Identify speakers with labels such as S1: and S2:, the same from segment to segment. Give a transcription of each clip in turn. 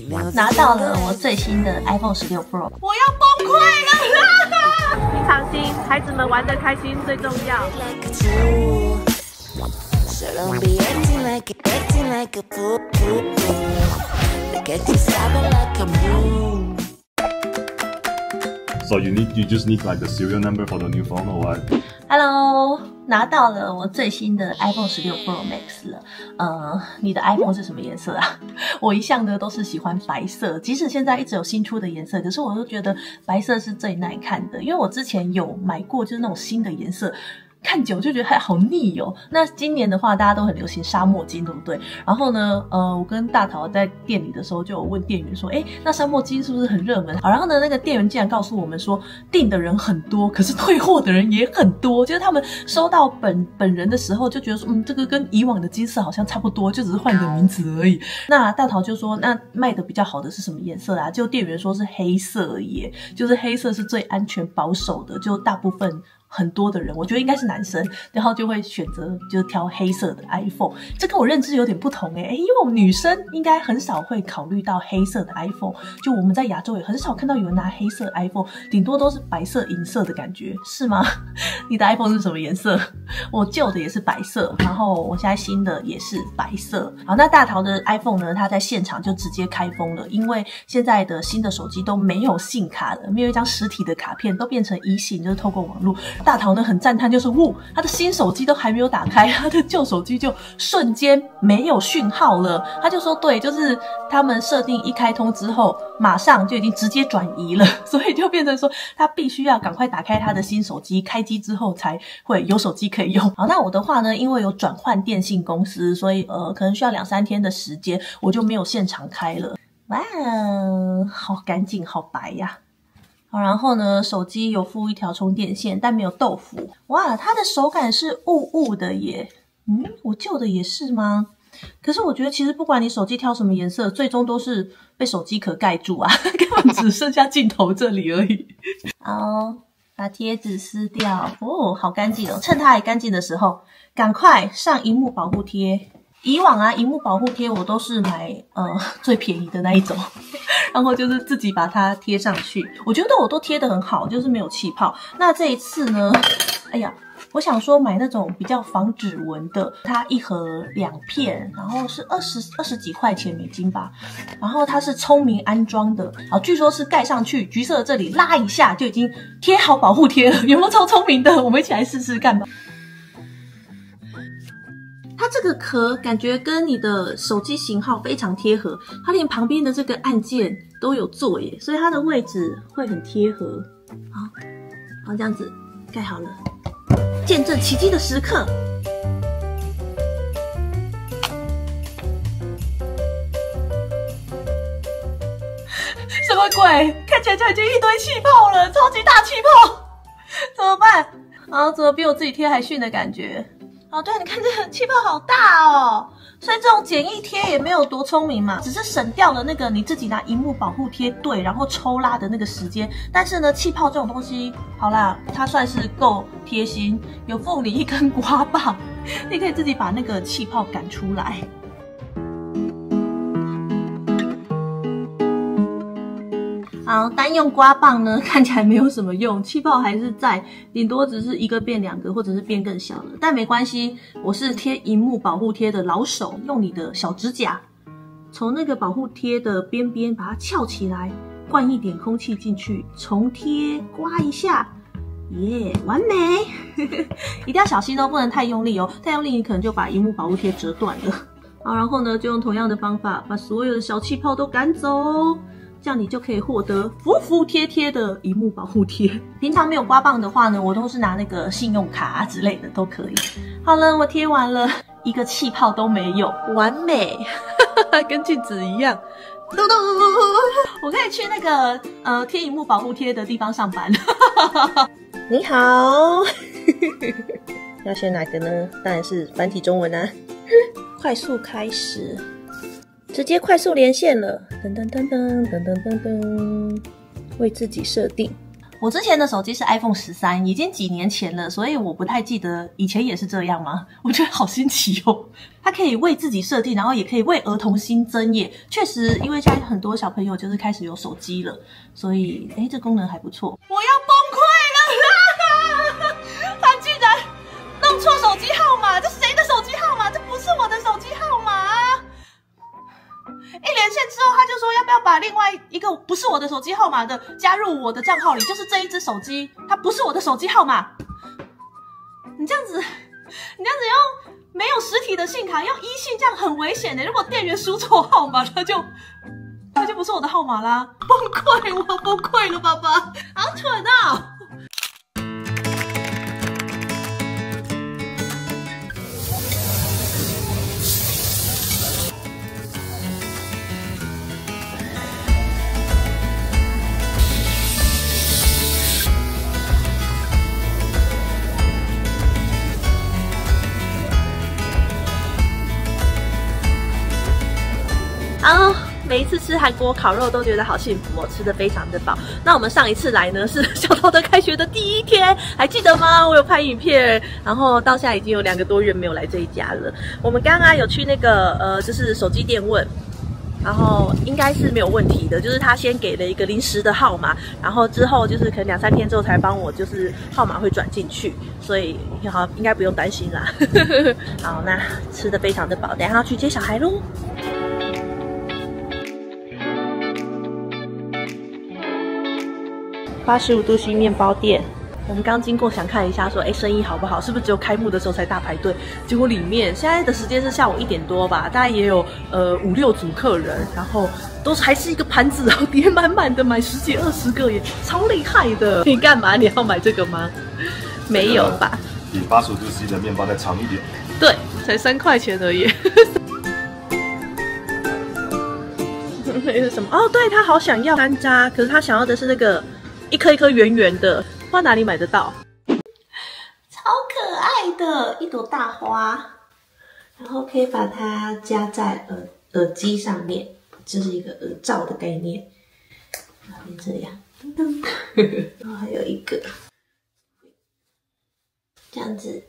S1: 拿到了我最新的 iPhone 16 Pro， 我要崩溃了！
S2: 你放心，孩子们玩得开心最重要。
S3: So you just need like the serial number for the new phone or what?
S1: Hello， 拿到了我最新的 iPhone 16 Pro Max 了。你的 iPhone 是什么颜色啊？我一向呢都是喜欢白色，即使现在一直有新出的颜色，可是我都觉得白色是最耐看的，因为我之前有买过就是那种新的颜色。看久就觉得还好腻哦。那今年的话，大家都很流行沙漠金，对不对？然后呢，我跟大桃在店里的时候就有问店员说，那沙漠金是不是很热门？好，然后呢，那个店员竟然告诉我们说，订的人很多，可是退货的人也很多。就是他们收到本人的时候就觉得说，这个跟以往的金色好像差不多，就只是换个名字而已。那大桃就说，那卖的比较好的是什么颜色啊？就店员说是黑色耶，就是黑色是最安全保守的，就大部分。很多的人，我觉得应该是男生，然后就会选择就是挑黑色的 iPhone， 这跟我认知有点不同因为我们女生应该很少会考虑到黑色的 iPhone， 就我们在亚洲也很少看到有人拿黑色 iPhone， 顶多都是白色、银色的感觉，是吗？你的 iPhone 是什么颜色？我旧的也是白色，然后我现在新的也是白色。好，那大桃的 iPhone 呢，它在现场就直接开封了，因为现在的新的手机都没有SIM卡了，没有一张实体的卡片，都变成eSIM，就是透过网络。大桃呢很赞叹，就是他的新手机都还没有打开，他的旧手机就瞬间没有讯号了。他就说对，就是他们设定一开通之后，马上就已经直接转移了，所以就变成说他必须要赶快打开他的新手机，开机之后才会有手机可以用。好，那我的话呢，因为有转换电信公司，所以可能需要2-3天的时间，我就没有现场开了。哇，好干净，好白呀！好，然后呢，手机有附一条充电线，但没有豆腐。哇，它的手感是雾雾的耶。我旧的也是吗？可是我觉得其实不管你手机挑什么颜色，最终都是被手机壳盖住啊，根本只剩下镜头这里而已。好，把贴纸撕掉。好干净哦！趁它还干净的时候，赶快上萤幕保护贴。以往啊，萤幕保护贴我都是买最便宜的那一种，然后就是自己把它贴上去。我觉得我都贴得很好，就是没有气泡。那这一次呢，哎呀，我想说买那种比较防指纹的，它一盒2片，然后是20几块钱美金吧。然后它是聪明安装的，好，据说是盖上去，橘色的这里拉一下就已经贴好保护贴了，有没有超聪明的？我们一起来试试看吧。它这个壳感觉跟你的手机型号非常贴合，它连旁边的这个按键都有做耶，所以它的位置会很贴合。好，这样子盖好了，见证奇迹的时刻。什么鬼？看起来就已经一堆气泡了，超级大气泡，怎么办？怎么比我自己贴还逊的感觉？对，你看这个气泡好大哦，所以这种简易贴也没有多聪明嘛，只是省掉了那个你自己拿萤幕保护贴对，然后抽拉的那个时间。但是呢，气泡这种东西，好啦，它算是够贴心，有附你一根刮棒，你可以自己把那个气泡赶出来。好，单用刮棒呢，看起来没有什么用，气泡还是在，顶多只是一个变2个，或者是变更小了。但没关系，我是贴萤幕保护贴的老手，用你的小指甲，从那个保护贴的边边把它翘起来，灌一点空气进去，重贴，刮一下，耶，完美！一定要小心哦，不能太用力哦，太用力你可能就把萤幕保护贴折断了。好，然后呢，就用同样的方法把所有的小气泡都赶走。这样你就可以获得服服帖帖的萤幕保护贴。平常没有刮棒的话呢，我都是拿那个信用卡之类的都可以。好了，我贴完了，一个气泡都没有，完美，跟镜子一样。我可以去那个贴萤幕保护贴的地方上班。你好，要选哪个呢？当然是繁体中文啊。快速开始。直接快速连线了，噔噔噔噔噔噔噔噔，为自己设定。 我之前的手机是 iPhone 13，已经几年前了，所以我不太记得以前也是这样吗？我觉得好新奇哦，它可以为自己设定，然后也可以为儿童新增耶。确实，因为现在很多小朋友就是开始有手机了，所以这功能还不错。我要崩溃了啦！他竟然弄错手机号码，这谁的手机号码？这不是我的手机号码啊！一连线之后，他就说要不要把另外一个不是我的手机号码的加入我的账号里，就是这一只手机，它不是我的手机号码。你这样子用没有实体的信卡，用e信，这样很危险的。如果店员输错号码，它就不是我的号码啦。崩溃，我崩溃了，爸爸，好蠢啊！每一次吃韩国烤肉都觉得好幸福哦，吃得非常的饱。那我们上一次来呢是小陶德开学的第一天，还记得吗？我有拍影片，然后到现在已经有2个多月没有来这一家了。我们刚刚有去那个就是手机店问，然后应该是没有问题的，就是他先给了一个临时的号码，然后之后就是可能2、3天之后才帮我就是号码会转进去，所以好应该不用担心啦。好，那吃得非常的饱，等一下要去接小孩咯。85度 C 面包店，我们刚经过，想看一下说，生意好不好？是不是只有开幕的时候才大排队？结果里面现在的时间是下午1点多吧，大概也有5、6组客人，然后都还是一个盘子，然后叠满满的，买10几20个耶，超厉害的！你干嘛？你要买这个吗？没有吧？
S3: 比85度 C 的面包再长一点。
S1: 对，才3块钱而已。那是什么？哦，对他好想要山楂，可是他想要的是那个一颗一颗圆圆的，不知道哪里买得到。超可爱的一朵大花，然后可以把它加在耳机上面，这是一个耳罩的概念。变这样，噔噔，然后还有一个这样子，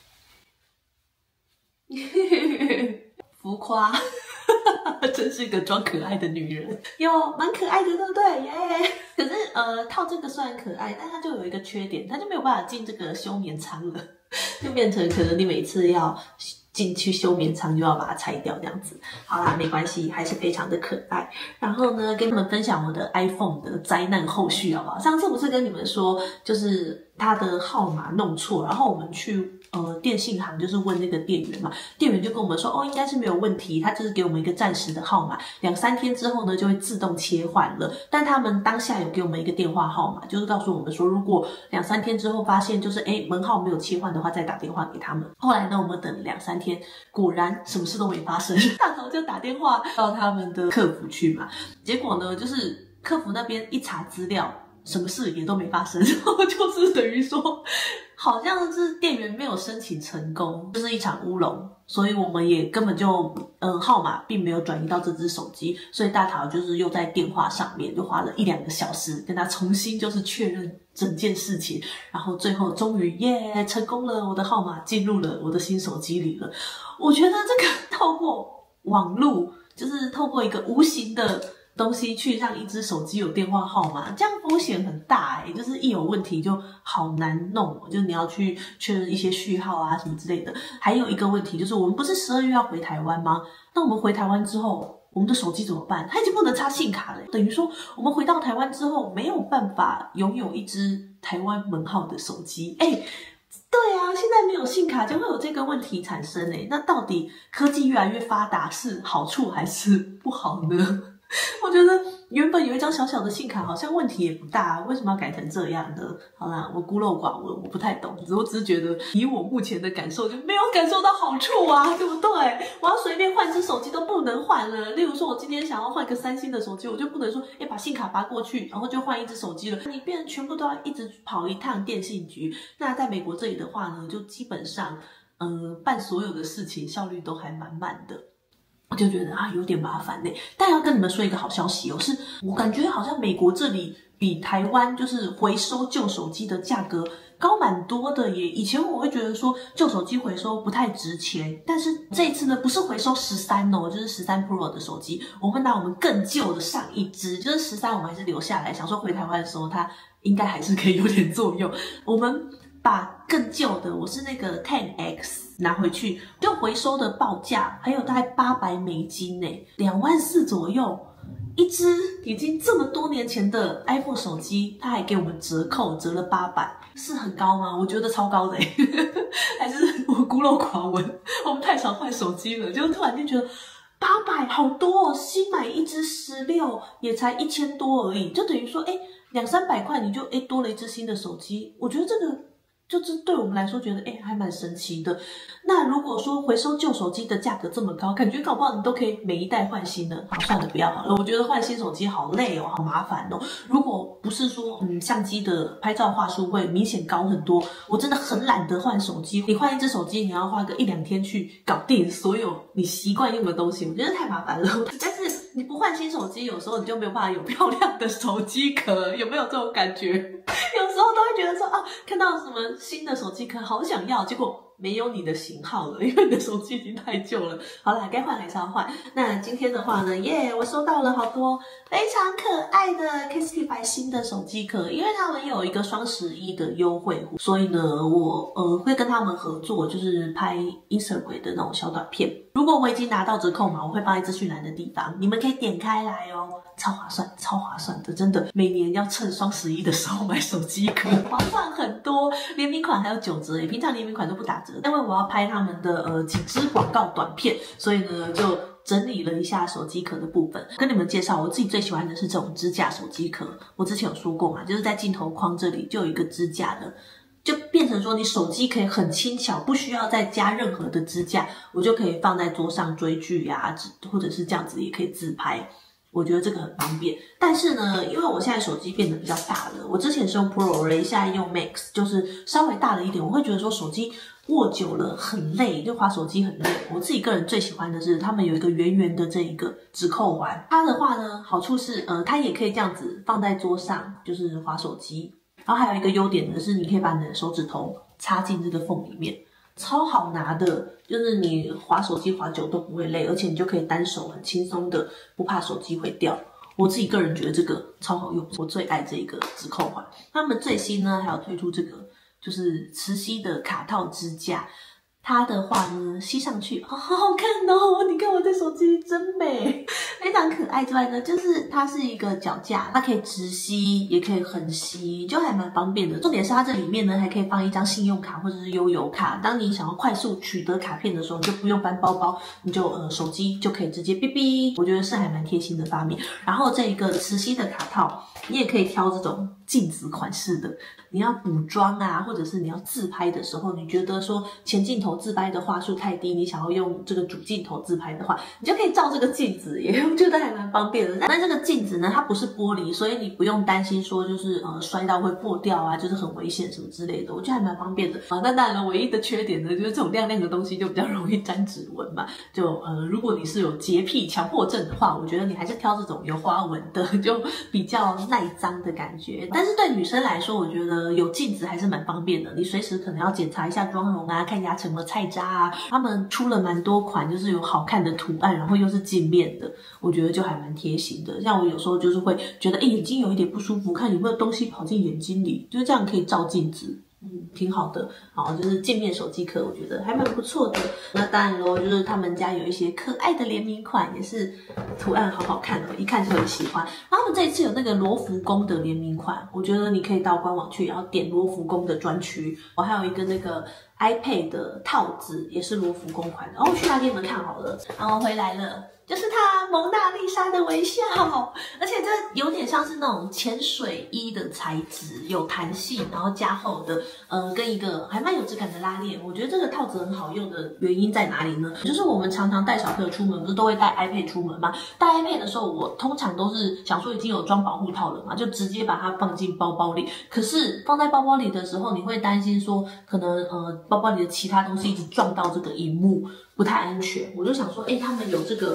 S1: 浮夸。真是个装可爱的女人，蛮可爱的，对不对？耶！可是套这个虽然可爱，但它就有一个缺点，它就没有办法进这个休眠舱了，就变成可能你每次要进去休眠舱就要把它拆掉这样子。好啦，没关系，还是非常的可爱。然后呢，跟你们分享我的 iPhone 的灾难后续好不好？上次不是跟你们说，就是它的号码弄错，然后我们去电信行就是问那个店员嘛，店员就跟我们说，应该是没有问题，他就是给我们一个暂时的号码，2、3天之后呢就会自动切换了。但他们当下有给我们一个电话号码，就是告诉我们说，如果2、3天之后发现就是门号没有切换的话，再打电话给他们。后来呢，我们等2、3天，果然什么事都没发生，大头就打电话到他们的客服去嘛，结果呢，就是客服那边一查资料，什么事也都没发生，然后就是等于说，好像是店员没有申请成功，就是一场乌龙，所以我们也根本就号码并没有转移到这只手机，所以大桃就是又在电话上面就花了1、2个小时跟他重新就是确认整件事情，然后最后终于成功了，我的号码进入了我的新手机里了。我觉得这个透过网络，就是透过一个无形的东西去让一只手机有电话号码，这样风险很大就是一有问题就好难弄，就是你要去确认一些序号啊什么之类的。还有一个问题就是我们不是12月要回台湾吗？那我们回台湾之后，我们的手机怎么办？它已经不能插信卡了，等于说我们回到台湾之后没有办法拥有一只台湾门号的手机。对啊，现在没有信卡就会有这个问题产生那到底科技越来越发达是好处还是不好呢？我觉得原本有一张小小的信卡好像问题也不大，为什么要改成这样呢？好啦，我孤陋寡闻，我不太懂，我只是觉得以我目前的感受就没有感受到好处啊，对不对？我要随便换只手机都不能换了，例如说我今天想要换个3星的手机，我就不能说把信卡拔过去然后就换一只手机了，你变成全部都要一直跑一趟电信局。那在美国这里的话呢，就基本上办所有的事情效率都还蛮慢的，我就觉得有点麻烦但要跟你们说一个好消息是我感觉好像美国这里比台湾就是回收旧手机的价格高蛮多的耶。以前我会觉得说旧手机回收不太值钱，但是这一次呢，不是回收13哦，就是13 Pro 的手机，我们拿我们更旧的上一支，就是13我们还是留下来，想说回台湾的时候它应该还是可以有点作用。我们把更旧的，我是那个 10X 拿回去，就回收的报价还有大概$800耶，24000左右。一只已经这么多年前的 iPhone 手机，它还给我们折扣，折了800，是很高吗？我觉得超高的还是我孤陋寡闻，我们太少换手机了，就突然间觉得800好多哦，新买一只16也才1000多而已，就等于说200-300块你就多了一只新的手机，我觉得这个就是对我们来说觉得还蛮神奇的。那如果说回收旧手机的价格这么高，感觉搞不好你都可以每一代换新的。好，算了，不要好了。我觉得换新手机好累哦，好麻烦哦。如果不是说相机的拍照画素会明显高很多，我真的很懒得换手机。你换一只手机，你要花个1-2天去搞定所有你习惯用的东西，我觉得太麻烦了。但是你不换新手机，有时候你就没有办法有漂亮的手机壳，有没有这种感觉？有时候都会觉得说看到什么新的手机壳好想要，结果没有你的型号了，因为你的手机已经太旧了。好啦，该换还是要换。那今天的话呢，我收到了好多非常可爱的 Casetify 新的手机壳，因为他们有一个双11的优惠，所以呢，我会跟他们合作，就是拍 Instagram 的那种小短片。如果我已经拿到折扣码，我会放在资讯栏的地方，你们可以点开来哦，超划算，超划算的，真的。每年要趁双11的时候买手机壳，划算很多，联名款还有9折耶，平常联名款都不打折。因为我要拍他们的几支广告短片，所以呢就整理了一下手机壳的部分，跟你们介绍我自己最喜欢的是这种支架手机壳。我之前有说过嘛，就是在镜头框这里就有一个支架的，就变成说你手机可以很轻巧，不需要再加任何的支架，我就可以放在桌上追剧啊，或者是这样子也可以自拍。我觉得这个很方便，但是呢，因为我现在手机变得比较大了，我之前是用 Pro 现在用 Max， 就是稍微大了一点，我会觉得说手机握久了很累，就滑手机很累。我自己个人最喜欢的是他们有一个圆圆的这一个指扣环，它的话呢，好处是它也可以这样子放在桌上，就是滑手机。然后还有一个优点呢是，你可以把你的手指头插进这个缝里面。超好拿的，就是你滑手机滑久都不会累，而且你就可以单手很轻松的，不怕手机会掉。我自己个人觉得这个超好用，我最爱这个指扣环。他们最新呢还有推出这个就是磁吸的卡套支架，它的话呢吸上去好好看哦，你看我的手机真美，非常可爱之外呢，就是它是一个脚架，它可以直吸也可以横吸，就还蛮方便的。重点是它这里面呢还可以放一张信用卡或者是悠游卡，当你想要快速取得卡片的时候，你就不用搬包包，你就手机就可以直接哔哔，我觉得是还蛮贴心的发明。然后这一个磁吸的卡套，你也可以挑这种镜子款式的，你要补妆啊，或者是你要自拍的时候，你觉得说前镜头自拍的画素太低，你想要用这个主镜头自拍的话，你就可以照这个镜子耶，我觉得还蛮方便的。但这个镜子呢，它不是玻璃，所以你不用担心说就是摔到会破掉啊，就是很危险什么之类的，我觉得还蛮方便的。那当然了，唯一的缺点呢，就是这种亮亮的东西就比较容易沾指纹嘛。就如果你是有洁癖强迫症的话，我觉得你还是挑这种有花纹的，就比较耐脏的感觉。但是对女生来说，我觉得有镜子还是蛮方便的，你随时可能要检查一下妆容啊，看牙齿有没有菜渣啊。他们出了蛮多款就是有好看的图案，然后又是镜面的，我觉得就还蛮贴心的。像我有时候就是会觉得眼睛有一点不舒服，看有没有东西跑进眼睛里，就是这样可以照镜子，挺好的。好，就是镜面手机壳，我觉得还蛮不错的。那当然咯，就是他们家有一些可爱的联名款，也是图案好好看哦，一看就很喜欢。然后他们这一次有那个罗浮宫的联名款，我觉得你可以到官网去，然后点罗浮宫的专区。我还有一个那个 iPad 的套子，也是罗浮宫款的。然后去拿给你们看好了。然后回来了。就是它蒙娜丽莎的微笑，而且这有点像是那种潜水衣的材质，有弹性，然后加厚的，跟一个还蛮有质感的拉链。我觉得这个套子很好用的原因在哪里呢？就是我们常常带小朋友出门，不是都会带 iPad 出门吗？带 iPad 的时候，我通常都是想说已经有装保护套了嘛，就直接把它放进包包里。可是放在包包里的时候，你会担心说，可能包包里的其他东西一直撞到这个萤幕，不太安全。我就想说，他们有这个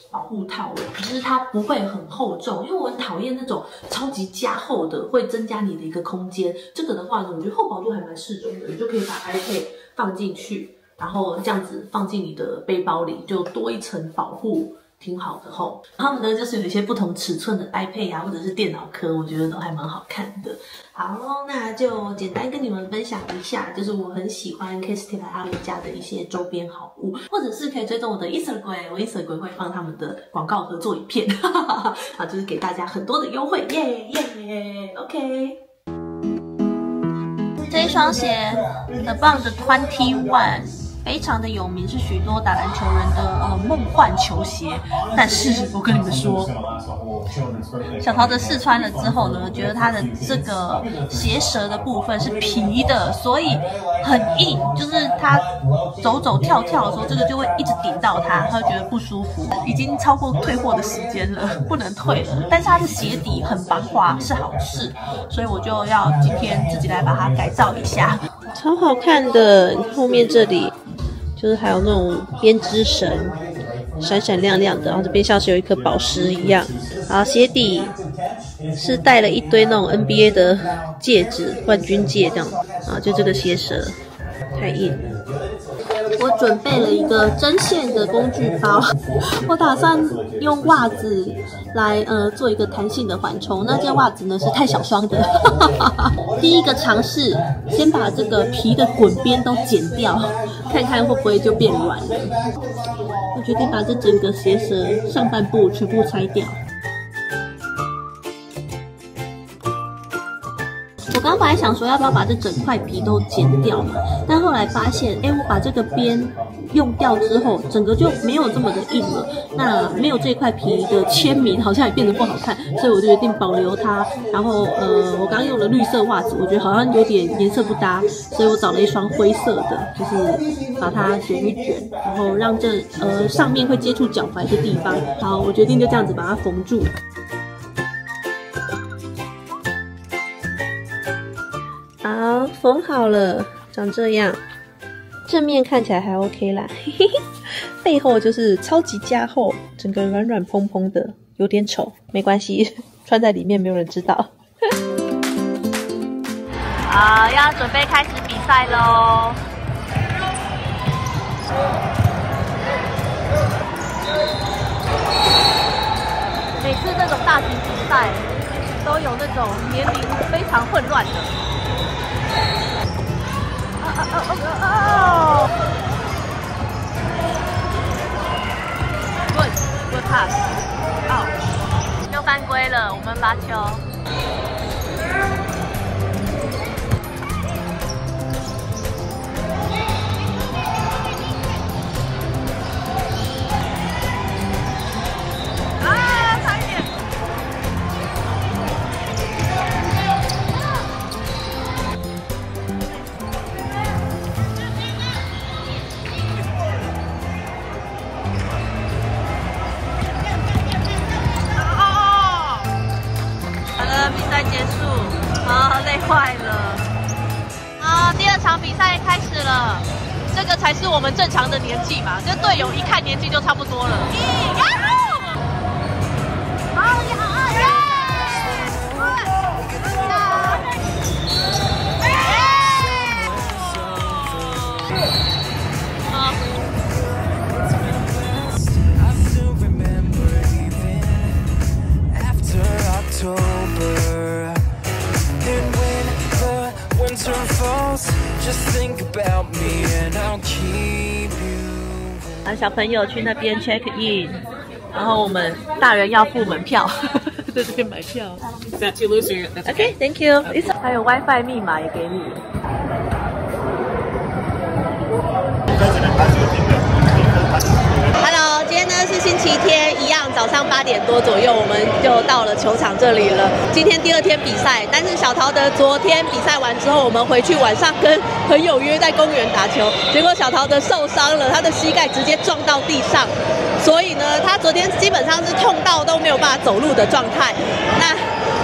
S1: 保护套了，可是它不会很厚重，因为我很讨厌那种超级加厚的，会增加你的一个空间。这个的话呢，我觉得厚薄度还蛮适中的，你就可以把 iPad 放进去，然后这样子放进你的背包里，就多一层保护。挺好的吼，他们呢就是有一些不同尺寸的 iPad 啊，或者是电脑壳，我觉得都还蛮好看的。好，那就简单跟你们分享一下，就是我很喜欢 Kestrel 他们家的一些周边好物，或者是可以追踪我的 Instagram， 我 Instagram 会放他们的广告合作影片，啊，就是给大家很多的优惠，耶耶 ，OK。这一双鞋很棒的 21。非常的有名，是许多打篮球人的梦幻球鞋。但是我跟你们说，小陶的试穿了之后呢，觉得它的这个鞋舌的部分是皮的，所以很硬，就是他走走跳跳的时候，这个就会一直顶到他，他会觉得不舒服。已经超过退货的时间了，不能退了。但是它的鞋底很防滑，是好事，所以我就要今天自己来把它改造一下。超好看的，后面这里。就是还有那种编织绳，闪闪亮亮的，然后这边像是有一颗宝石一样。好，鞋底是带了一堆那种 NBA 的戒指，冠军戒这样啊，就这个鞋舌太硬了。我准备了一个针线的工具包，我打算用袜子来做一个弹性的缓冲。那件袜子呢是太小双的，第一个尝试，先把这个皮的滚边都剪掉，看看会不会就变软了。我决定把这整个鞋舌上半部全部拆掉。我刚本来想说要不要把这整块皮都剪掉嘛，但后来发现，我把这个边用掉之后，整个就没有这么的硬了。那没有这块皮的签名，好像也变得不好看，所以我就决定保留它。然后我刚用了绿色袜子，我觉得好像有点颜色不搭，所以我找了一双灰色的，就是把它卷一卷，然后让这上面会接触脚踝的地方。好，我决定就这样子把它缝住。好，缝好了，长这样。正面看起来还 OK 啦，嘿嘿嘿。背后就是超级加厚，整个软软蓬蓬的，有点丑，没关系，穿在里面没有人知道。
S2: 好，要准备开始比赛咯。每次这种大型比赛都有那种年龄非常混乱的。Good pass， 又犯规了，我们罚球。差一点。结束，累坏了。第二场比赛开始了，这个才是我们正常的年纪嘛，这队友一看年纪就差不多了。好，你好啊！小朋友去那边 check in， 然后我们大人要付门票，在这边买票。Okay, thank you. 还有 WiFi 密码也给你。Hello， 今天呢是星期天，一样早上8点多左右，我们就到了球场这里了。今天第2天比赛，但是小陶德昨天比赛完之后，我们回去晚上跟朋友约在公园打球，结果小陶德受伤了，他的膝盖直接撞到地上，所以呢，他昨天基本上是痛到都没有办法走路的状态。那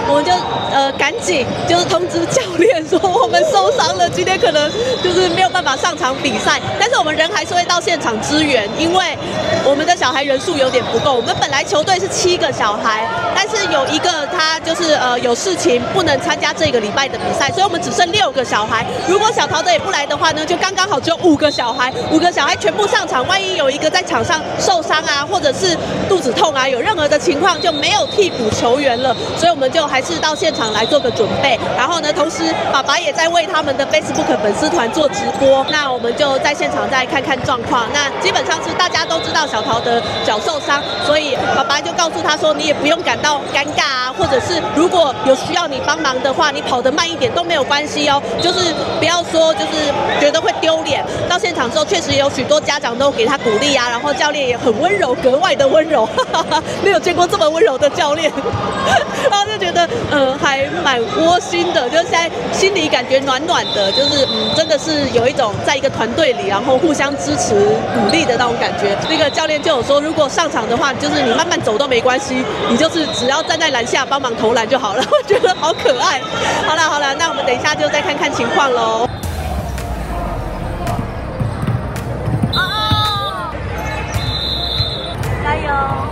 S2: 我们就赶紧就是通知教练说我们受伤了，今天可能就是没有办法上场比赛，但是我们人还是会到现场支援，因为我们的小孩人数有点不够。我们本来球队是7个小孩，但是有一个他就是有事情不能参加这个礼拜的比赛，所以我们只剩6个小孩。如果小陶德也不来的话呢，就刚刚好只有5个小孩，5个小孩全部上场，万一有一个在场上受伤啊，或者是肚子痛啊，有任何的情况就没有替补球员了，所以我们就还是到现场来做个准备。然后呢，同时爸爸也在为他们的 Facebook 粉丝团做直播，那我们就在现场再看看状况。那基本上是大家都知道小陶德脚受伤，所以爸爸就告诉他说，你也不用感到尴尬啊，或者是如果有需要你帮忙的话，你跑得慢一点都没有关系哦，就是不要说就是觉得会丢脸。到现场之后，确实有许多家长都给他鼓励啊，然后教练也很温柔，格外的温柔，没有见过这么温柔的教练，然后就觉得还蛮窝心的，就是现在心里感觉暖暖的，就是真的是有一种在一个团队里，然后互相支持鼓励的那种感觉。那个教练就有说，如果上场的话，就是你慢慢走都没关系，你就是只要站在篮下帮忙投篮就好了。我觉得好可爱。好了，那我们等一下就再看看情况喽。加油！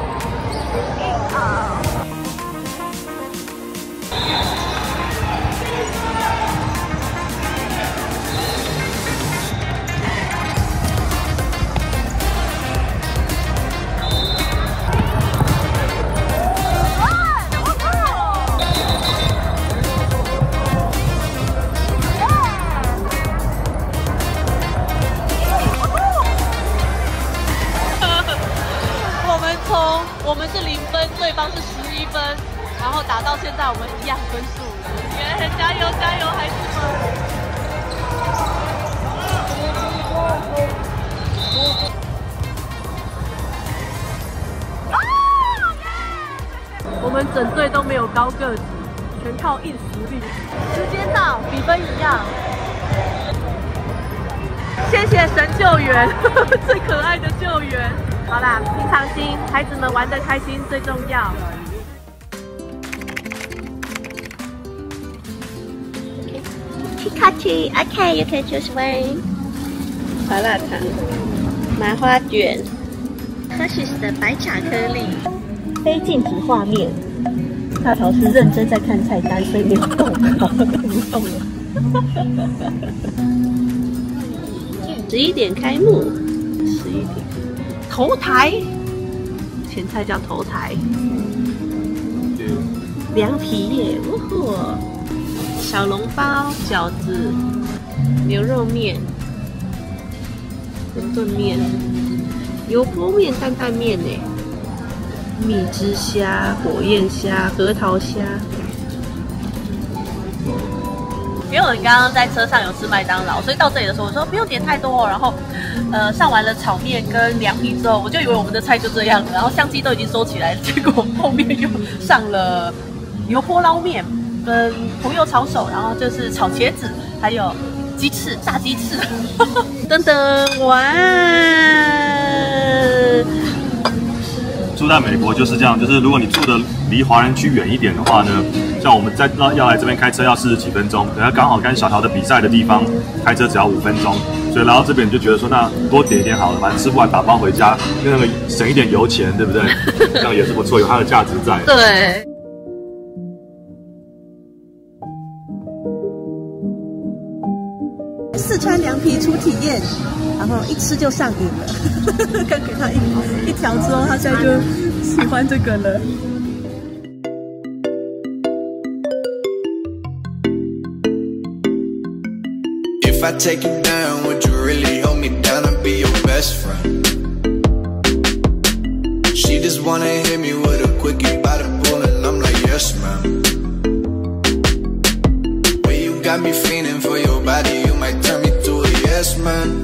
S2: 我们是0分，对方是11分，然后打到现在我们一样分数了。耶，加油加油，孩子们！我们整队都没有高个子，全靠硬实力。时间到，比分一样。谢谢神救援，最可爱的救援。好啦，平常心，孩子们玩得开心最重要。
S4: Pikachu, okay, you can choose one.
S2: 麻辣烫、麻花卷、
S4: Hershey's 的白巧克力。
S1: 非禁止画面。大头是认真在看菜单，所以没有动，好，都不动了。
S2: 11点开幕，11点。头台，前菜叫头台，凉皮耶，呜呼！小笼包、饺子、牛肉面、馄饨面、油泼面、担担面呢，蜜汁虾、火焰虾、核桃虾。
S1: 因为我们刚刚在车上有吃麦当劳，所以到这里的时候我说不用点太多，然后上完了炒面跟凉皮之后，我就以为我们的菜就这样了，然后相机都已经收起来了，结果后面又上了油泼捞面跟红油炒手，然后就是炒茄子，还有鸡翅、炸鸡翅，
S2: 噔噔，哇！
S3: 住在美国就是这样，就是如果你住的离华人区远一点的话呢，像我们要来这边开车要40几分钟，等下刚好跟小桃的比赛的地方开车只要5分钟，所以来到这边你就觉得说，那多点一点好了，反正吃不完打包回家，那个省一点油钱，对不对？这样也是不错，有它的价值在。
S2: 对。
S5: 四川凉皮初体验，然后一吃就上瘾了。刚给他一条之后，他现在就喜欢这个了。
S6: If I take you down, would you really hold me down and be your best friend? She just wanna hit me with a quickie by the pool and I'm like, yes, ma'am. Way you got me feeling for your body, you might turn me to a yes, man.